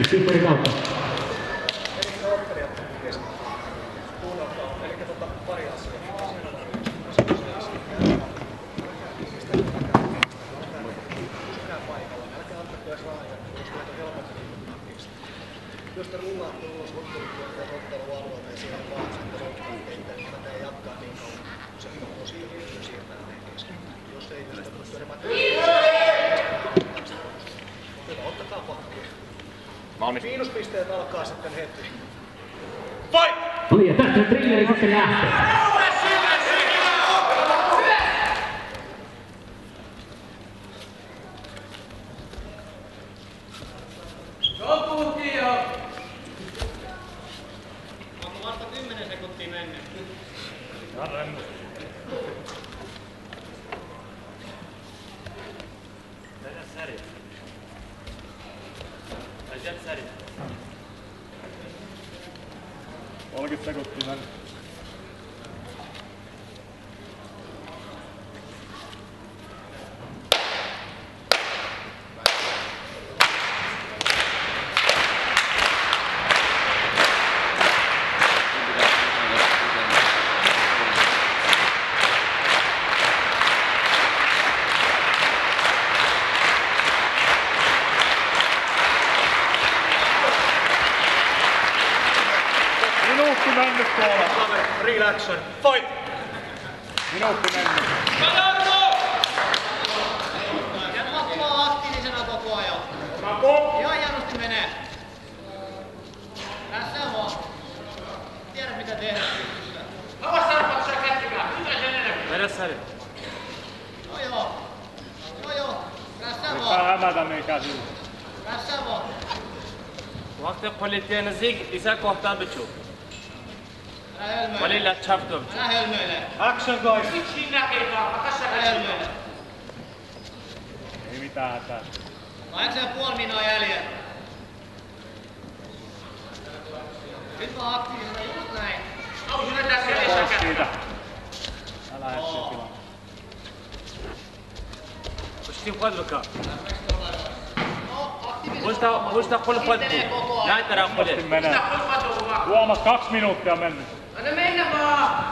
Pipperi kautta. Jos te rullaatte ulos ottelualueelle ja siellä vaan sitten ottelukenttään, niin mä teen jatkaa niin kauan, kun se osio siirtää meidän kesken. Jos ei pystytä pystyä hyvä, ottakaa pakkia. Valmis. Miinuspisteet alkaa sitten heti. Fight! Oli ja tästä trilleri sitten lähtee. Onko vasta 10 sekuntia mennyt? Vedä sarja. Ajat sarja. 30 sekuntia mennyt. Minuutti mennyt tuolla. Real action. Fight! Minuutti mennyt. Jatkaa kovaa aktiivisena koko ajan. Ihan hienosti menee. Tässä vaan. Tiedä mitä tehdä. Vedä sarja. Joo. Tässä Pitää vaan. hämätä niin käsillä. Tässä vaan. وقت قلتين زيك إذا كوحتا بتشوف Älä hölmöile. وليلا تشافتو Älä hölmöile. Action guys! Älä hölmöile. Ei mitään hätää. 8,5 minaa jäljellä. Nyt vaan aktiivisena just näin. Pois siitä. Älä lähde siihen tilaan. وش تبغى لك؟ Aktiivisena. وش تقول فضي؟ لا ترى Helposti قلت menee. Tuomas 2 minuuttia mennyt. Anna mennä vaan.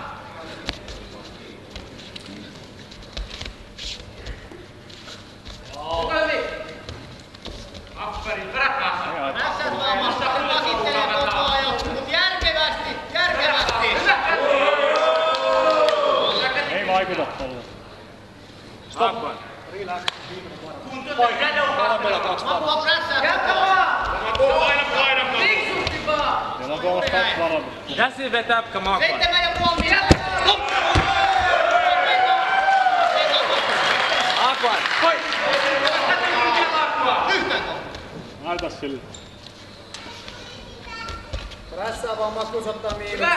Tässä vaan pakittelee koko ajan. Mut järkevästi. Ei vaikuta tolle. أقوى Makua prässää. Käyttä vaan. Fiksusti vaan. Siellä on Tuomas 2 varoitus. جاسي بتابك ما 7,5 minuuttia. أقوى Näytä sille. Prässää vaan Makkus ottaa miinuksia.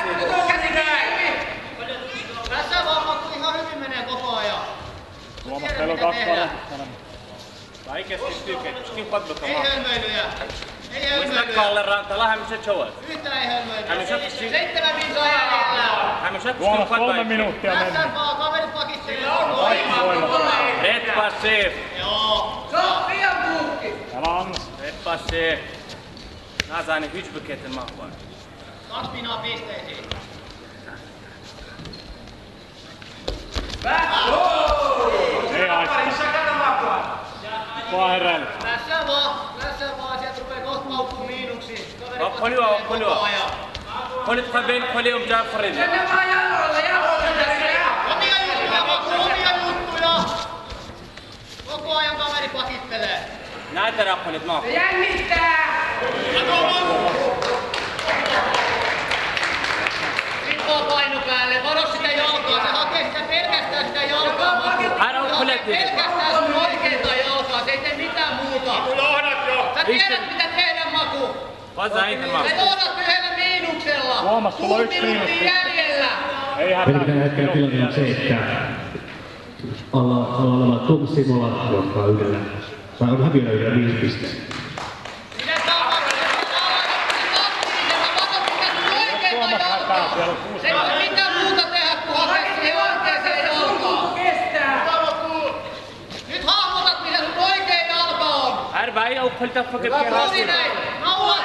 Prässää vaan Makku ihan hyvin menee koko ajan. Tuomas, teillä on 2 varoitusta. باي كيف كيف فضلك Ei ما hölmöilyjä. Ei وش hölmöilyjä. تقال الرانتا لا هم شو Yhtään ei hölmöilyä. Hän on shot- 7 minsaa jäljellä. هم شو Tuomas كيف 3 فضلك minuuttia mennyt. Prässää vaan, kaverit pakittelee koko ajan. Kaikki voimat. ريد باسيف Joo. Se on liian puhki. Älä anna. ريد باسيف نازاني هيج بكيت المقبر 2 minaa pisteisiin. Ei haittaa. Vaan heräilyt. Prässää vaan. Sieltä rupee kohta paukkuu miinuksiin. Kaverit Polua, pakittelee koko polua. ajan. قلت قبل قليهم جعفرين Omia juttuja. Koko ajan kaveri pakittelee. نادر قلت ما Nyt vaan paino päälle. Varo sitä jalkaa. Se hakee sitä pelkästään sitä jalkaa. Hän on kuljetti. Pelkästään sun oikeeta jalkaa. Se ei tee mitään muuta. Sä tiedät mitä tehdä, Maku. وزع انت ما Sä johdat yhdellä miinuksella. Tuomas, sulla on 6 1 minuuttia minuutti. jäljellä. Ei hätää. Eli tällä hetkellä tilanne on se, että alla oleva Tom Simola johtaa yhdellä. Tai on häviöllä yhdellä 5 pistettä. Mitä sä oot? Aktiivisena. Varo sitä sun oikeeta Tuomas hätää, jalkaa. siellä on 6 Se ei voi mitään muuta tehdä kuin hakea siihen oikeeseen jalkaan. Nyt hahmotat mitä sun oikea jalka on. أربعة أو قلت فقط Juuri näin. Naula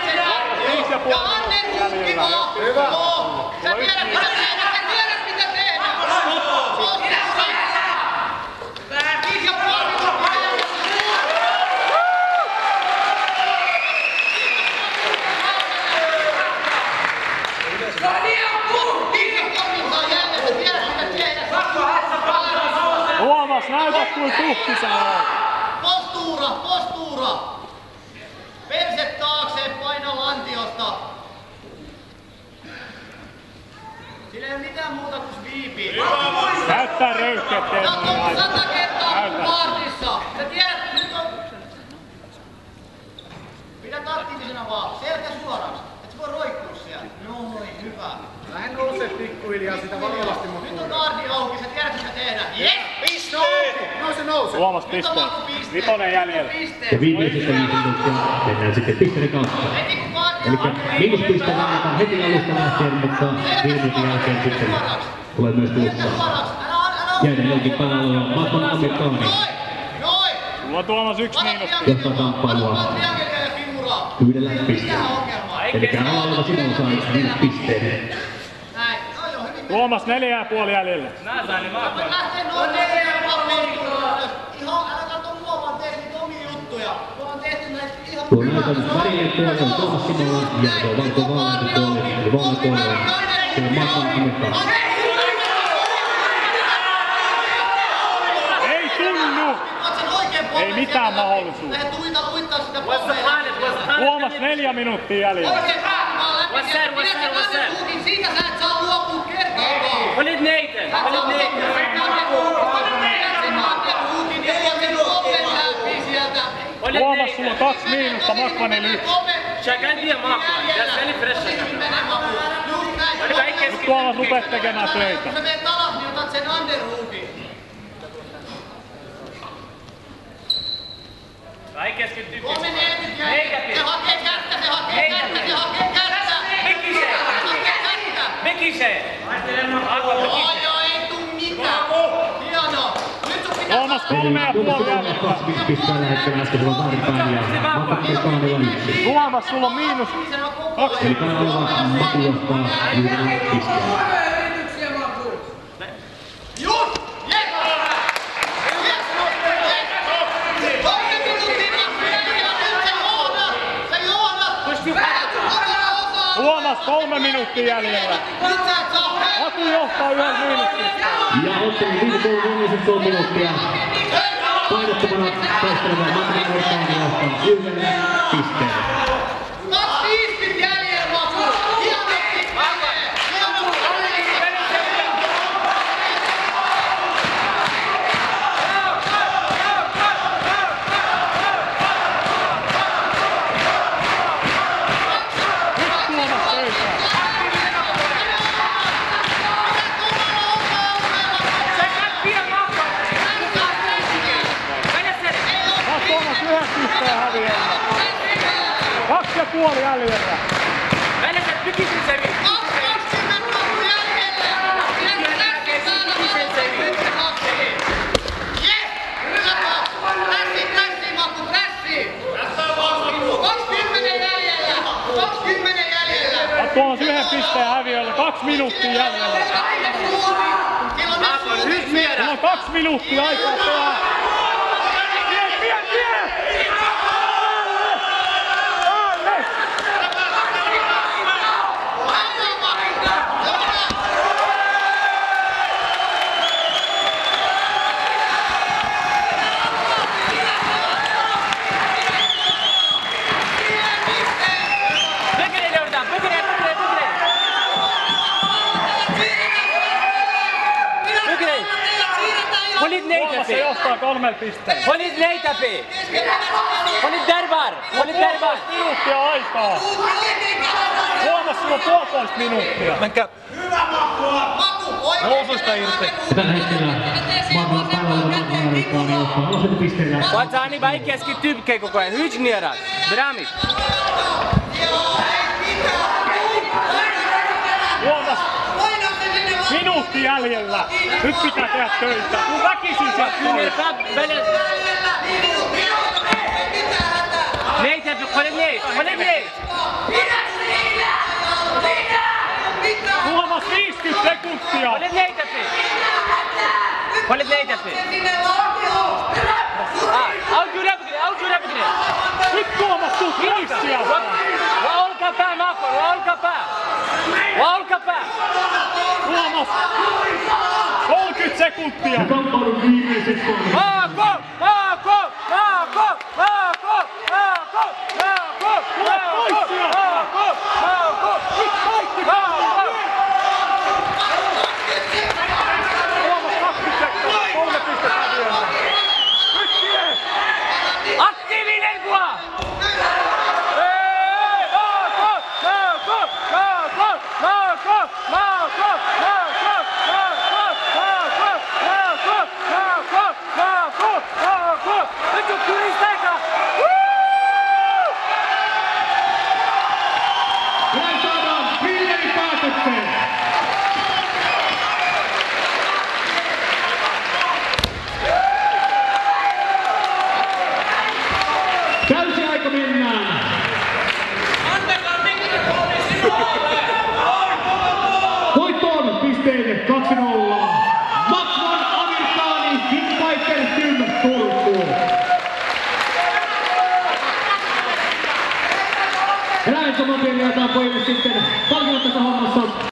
kuin tuhki sä oot. Postuura! Perse taakse, paina lantiosta. Sillä ei ole mitään muuta kuin sweepi. Näyttää röyhkeet Sä teille. oot ollut 100 kertaa partissa. Sä tiedät, nyt on... Pidä aktiivisena vaan, selkä suoraksi. Et sä voi roikkua siellä. Noin, hyvä. Lähde nousee pikkuhiljaa sitä varovasti, mutta... Nyt on kaardi auki, sä tiedät mitä tehdä. Yes! Nouse! Tuomas pisteen. Vitonen jäljellä. Ja viimeiset 5 minuuttia mennään sitten pisteiden kautta. Eli miinuspisteet annetaan heti alusta lähtien, mutta 5 minuutin jälkeen sitten tulee myös tulossa. Jäiden jonkin pallolla Matman Amerikaani. Sulla on Tuomas 1 miinus. Johtaa kamppailua 1 pisteellä. Eli alalla sinun sai 5 pisteen. Tuomas 4,5 jäljellä. Mä sain ne maakaan. Tuo näytön värinen puoli on Tuomas Simola ja tuo valko-vaaleinen puoli, eli vaalepuoli on tuo Matman Amerikaani. Ei tunnu! Ei mitään mahdollisuutta. Tuomas 4 minuuttia jäljellä. What's that? Siitä sä et saa luopua kertaakaan. Valit Nathan. Tuomas, sulla on 2 miinusta, Makvanilla 1. Shakal dia maakaan. That's very fresh. Nyt Tuomas rupeat tekemään töitä. Kun sä menet alas, niin otat sen underhookin. Ai keskittyy. Tuo menee nyt jäi. Se hakee kättä. Mikise. Joo, ei tuu mitään. Hienoa. Nyt sun pitää... Tuomas 3,5 jäljellä. 25 pistettä tällä hetkellä äsken sulla väärinpäin ja Matman Amerikaani on 1. Tuomas, sulla on miinus 2. Eli kanava Matu johtaa 1 pisteen. Just! Yes! Toinen minuutin sä johdat! Tuomas 3 minuuttia jäljellä. Nyt sä et saa Aku johtaa 1 miinuksista. Ja ottelun viimeisen viimeiset 3 minuuttia. Painottomana taisteleva Matman Amerikaani johtaa 1 pisteen. 2.50 jäljellä, Maku! Hienosti menee! Tuomas töissä. Tuomas 1 pisteen häviöllä. 2,5 jäljellä. Välillä pykisin se vi. 20 Maku jäljellä! Yes! Pressi, Maku, pressi! 20 jäljellä! 20 jäljellä! Tuomas 1 pisteen häviöllä. 2 minuuttia jäljellä. Sulla on 2 minuuttia aikaa tehdä. Tuomas se johtaa 3 pisteen. Valit Neitapi. Valit Derbar. 1,5 minuuttia aikaa. Tuomas, sulla on 1,5 minuuttia. Menkää housuista irti. Tällä hetkellä Matman Amerikaani johtaa 0 pisteellä. Vatsani vai keskittyy koko ajan. Hyj nieras. Bramit. Tuomas, minuutti jäljellä. Nyt pitää tehdä töitä. Kun väkisin sieltä tulee. Neitapi, valit Neit. Tuomas 50 sekuntia. Valit Neitapi. Out jurapikre. Nyt Tuomas tuu pois sieltä. Olkapää, Mako, olkapää. Tuomas, 30 sekuntia. Ja kamppailun viimeiset 3. Mako! Voittoon pisteiden 2-0. Maxman Amerikaani, Kingfighter Team Turku. Eläinsomopiiri jaetaan pojille sitten palkinnon tässä hommassa.